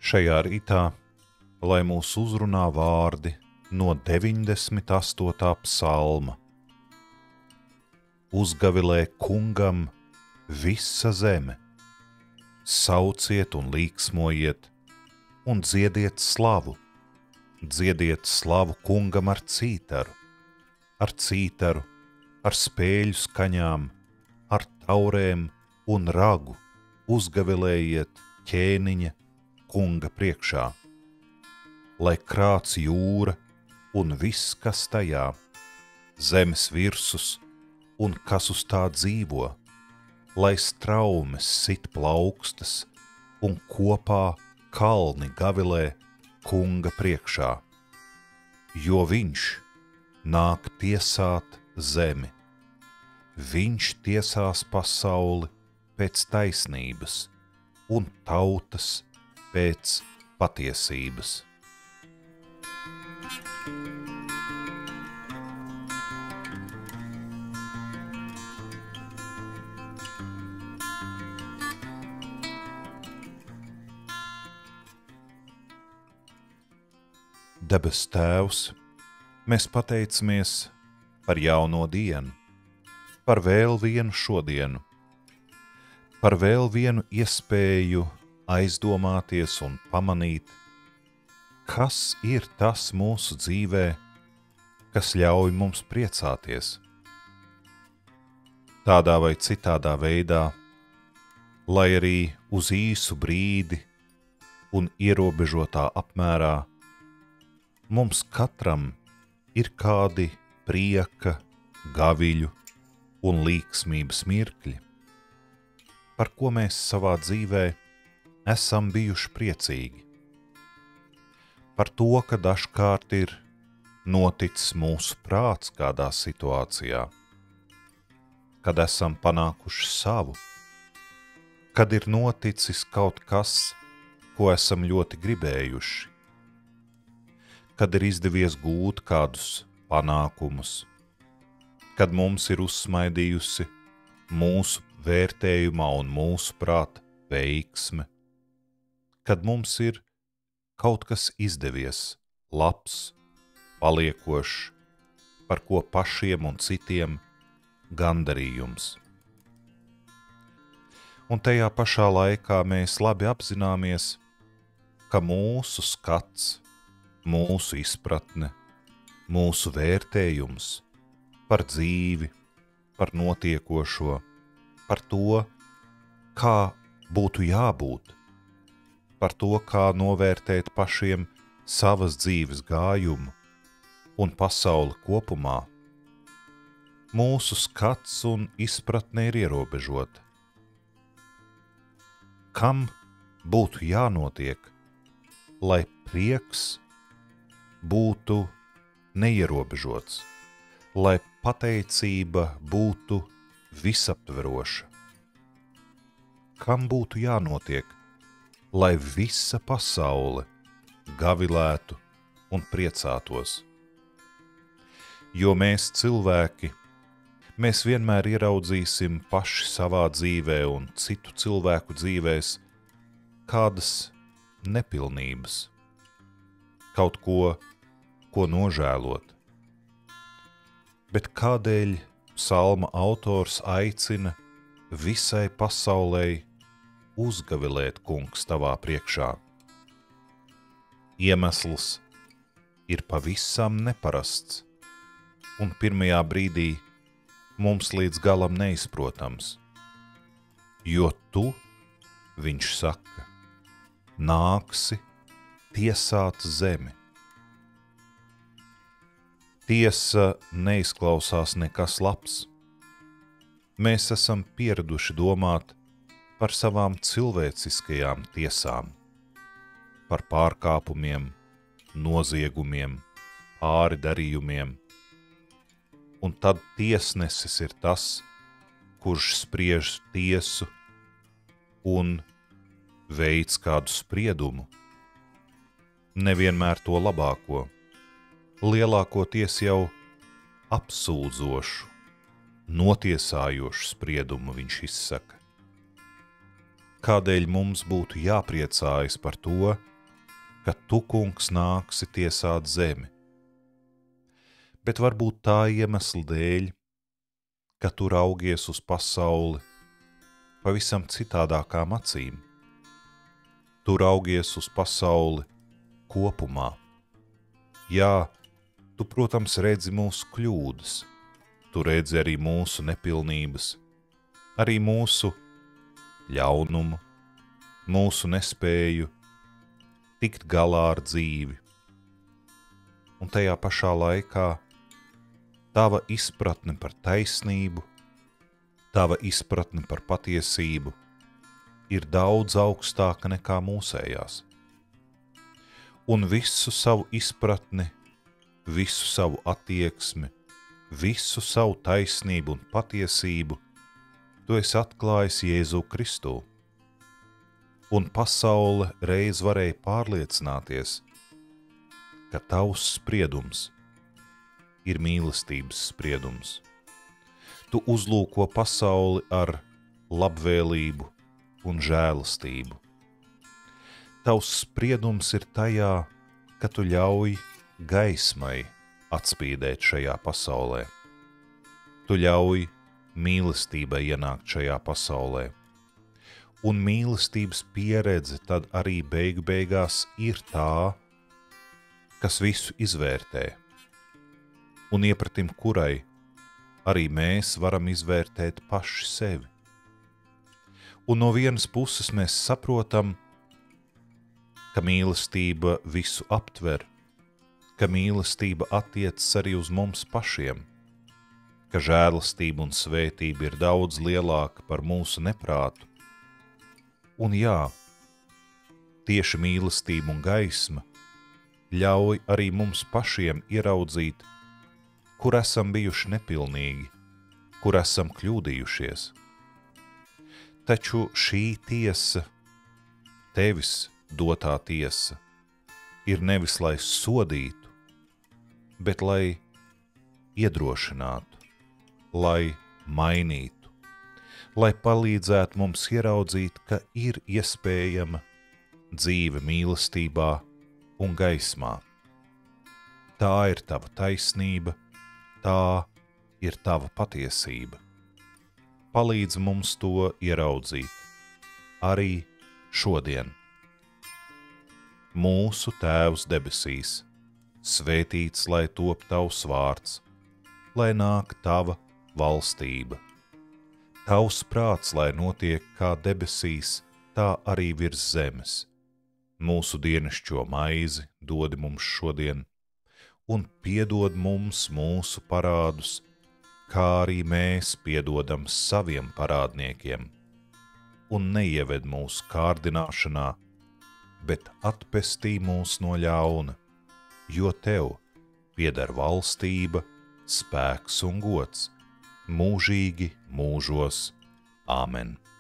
Šajā rītā, lai mūs uzrunā vārdi no 98. psalma. Uzgavilē kungam visa zeme, sauciet un līksmojiet, un dziediet slavu kungam ar cītaru, ar spēļu skaņām, ar taurēm un ragu, uzgavilējiet ķēniņa kunga priekšā, lai krāc jūra un viss, kas tajā, zemes virsus un kas uz tā dzīvo, lai straumes sit plaukstas un kopā kalni gavilē kunga priekšā, jo viņš nāk tiesāt zemi. Viņš tiesās pasauli pēc taisnības un tautas pēc patiesības. Debes Tēvs, mēs pateicamies par jauno dienu, par vēl vienu šodienu, par vēl vienu iespēju aizdomāties un pamanīt, kas ir tas mūsu dzīvē, kas ļauj mums priecāties. Tādā vai citādā veidā, lai arī uz īsu brīdi un ierobežotā apmērā, mums katram ir kādi prieka, gaviļu un līksmības mirkļi, par ko mēs savā dzīvē esam bijuši priecīgi. Par to, ka dažkārt ir noticis mūsu prāts kādā situācijā, kad esam panākuši savu, kad ir noticis kaut kas, ko esam ļoti gribējuši, kad ir izdevies gūt kādus panākumus, kad mums ir uzsmaidījusi mūsu vērtējumā un mūsu prāta veiksme, kad mums ir kaut kas izdevies, labs, paliekošs, par ko pašiem un citiem gandarījums. Un tajā pašā laikā mēs labi apzināmies, ka mūsu skats, mūsu izpratne, mūsu vērtējums par dzīvi, par notiekošo, par to, kā būtu jābūt, par to, kā novērtēt pašiem savas dzīves gājumu un pasauli kopumā. Mūsu skats un izpratne ir ierobežota. Kam būtu jānotiek, lai prieks būtu neierobežots, lai pateicība būtu visaptveroša? Kam būtu jānotiek, lai visa pasaule gavilētu un priecātos? Jo mēs cilvēki, mēs vienmēr ieraudzīsim paši savā dzīvē un citu cilvēku dzīvēs kādas nepilnības, kaut ko nožēlot. Bet kādēļ psalma autors aicina visai pasaulei uzgavilēt kungs tavā priekšā? Iemesls ir pavisam neparasts un pirmajā brīdī mums līdz galam neizprotams, jo tu, viņš saka, nāksi tiesāt zemi. Tiesa neizklausās nekas labs. Mēs esam pieraduši domāt par savām cilvēciskajām tiesām, par pārkāpumiem, noziegumiem, pārdarījumiem, un tad tiesnesis ir tas, kurš spriež tiesu un veids kādu spriedumu. Nevienmēr to labāko, lielākoties jau apsūdzošu, notiesājošu spriedumu viņš izsaka. Kādēļ mums būtu jāpriecājas par to, ka tu, kungs, nāksi tiesāt zemi, bet varbūt tā iemesla dēļ, ka tu raugies uz pasauli pavisam citādākām acīm. Tu raugies uz pasauli kopumā. Jā, tu, protams, redzi mūsu kļūdas, tu redzi arī mūsu nepilnības, arī mūsu ļaunumu, mūsu nespēju tikt galā ar dzīvi. Un tajā pašā laikā tava izpratne par taisnību, tava izpratne par patiesību ir daudz augstāka nekā mūsējās. Un visu savu izpratni, visu savu attieksmi, visu savu taisnību un patiesību tu esi atklājis Jēzu Kristū. Un pasaule reiz varēja pārliecināties, ka tavs spriedums ir mīlestības spriedums. Tu uzlūko pasauli ar labvēlību un žēlastību. Tavs spriedums ir tajā, ka tu ļauj gaismai atspīdēt šajā pasaulē. Tu ļauj mīlestībai ienākt šajā pasaulē. Un mīlestības pieredze tad arī beigās ir tā, kas visu izvērtē, un iepratim kurai arī mēs varam izvērtēt paši sevi. Un no vienas puses mēs saprotam, ka mīlestība visu aptver, ka mīlestība attiecas arī uz mums pašiem, ka žēlastība un svētība ir daudz lielāka par mūsu neprātu. Un jā, tieši mīlestība un gaisma ļauj arī mums pašiem ieraudzīt, kur esam bijuši nepilnīgi, kur esam kļūdījušies. Taču šī tiesa, tevis dotā tiesa, ir nevis lai sodītu, bet lai iedrošinātu, lai mainītu, lai palīdzētu mums ieraudzīt, ka ir iespējama dzīve mīlestībā un gaismā. Tā ir tava taisnība, tā ir tava patiesība. Palīdz mums to ieraudzīt arī šodien. Mūsu Tēvs debesīs, svētīts lai top tavs vārds, lai nāk tava valstība. Tavs prāts, lai notiek kā debesīs, tā arī virs zemes. Mūsu dienascho maizi dodi mums šodien, un piedod mums mūsu parādus, kā arī mēs piedodam saviem parādniekiem. Un neieved mūsu kārdināšanā, bet atpestī mūs no ļauna, jo tev pieder valstība, spēks un gods, mūžīgi mūžos. Āmen.